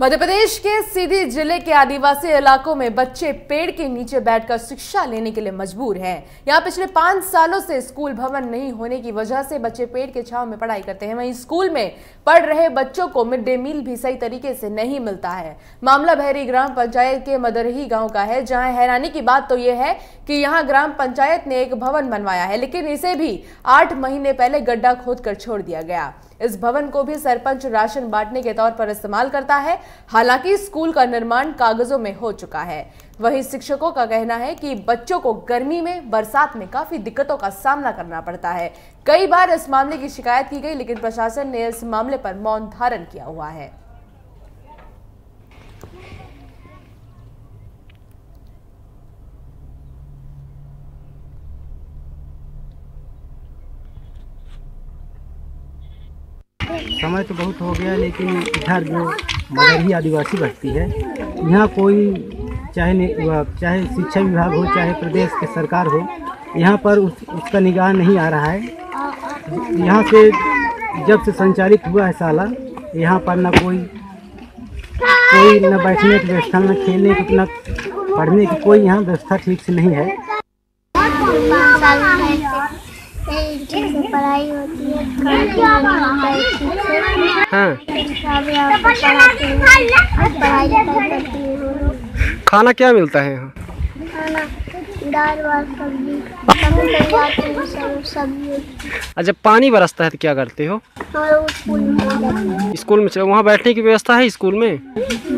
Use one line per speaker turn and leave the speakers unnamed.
मध्य प्रदेश के सीधी जिले के आदिवासी इलाकों में बच्चे पेड़ के नीचे बैठकर शिक्षा लेने के लिए मजबूर हैं। यहाँ पिछले 5 सालों से स्कूल भवन नहीं होने की वजह से बच्चे पेड़ के छांव में पढ़ाई करते हैं। वहीं स्कूल में पढ़ रहे बच्चों को मिड डे मील भी सही तरीके से नहीं मिलता है। मामला बहरी ग्राम पंचायत के मदरही गाँव का है, जहाँ हैरानी की बात तो यह है कि यहाँ ग्राम पंचायत ने एक भवन बनवाया है, लेकिन इसे भी 8 महीने पहले गड्ढा खोदकर छोड़ दिया गया। इस भवन को भी सरपंच राशन बांटने के तौर पर इस्तेमाल करता है। हालांकि स्कूल का निर्माण कागजों में हो चुका है। वहीं शिक्षकों का कहना है कि बच्चों को गर्मी में, बरसात में काफी दिक्कतों का सामना करना पड़ता है। कई बार इस मामले की शिकायत की गई, लेकिन प्रशासन ने इस मामले पर मौन धारण किया हुआ है।
समय तो बहुत हो गया, लेकिन इधर जो मदरही आदिवासी बस्ती है, यहाँ कोई चाहे शिक्षा विभाग हो, चाहे प्रदेश के सरकार हो, यहाँ पर उसका निगाह नहीं आ रहा है। यहाँ से जब से संचालित हुआ है साला, यहाँ पर न कोई न बैठने की व्यवस्था, न खेलने की, न पढ़ने की कोई यहाँ व्यवस्था ठीक से नहीं है।
पढ़ाई होती है,
खाना क्या मिलता है यहाँ?
दाल वाल सब्जी।
जब पानी बरसता है तो क्या करते हो?
स्कूल में
वहाँ बैठने की व्यवस्था है स्कूल में?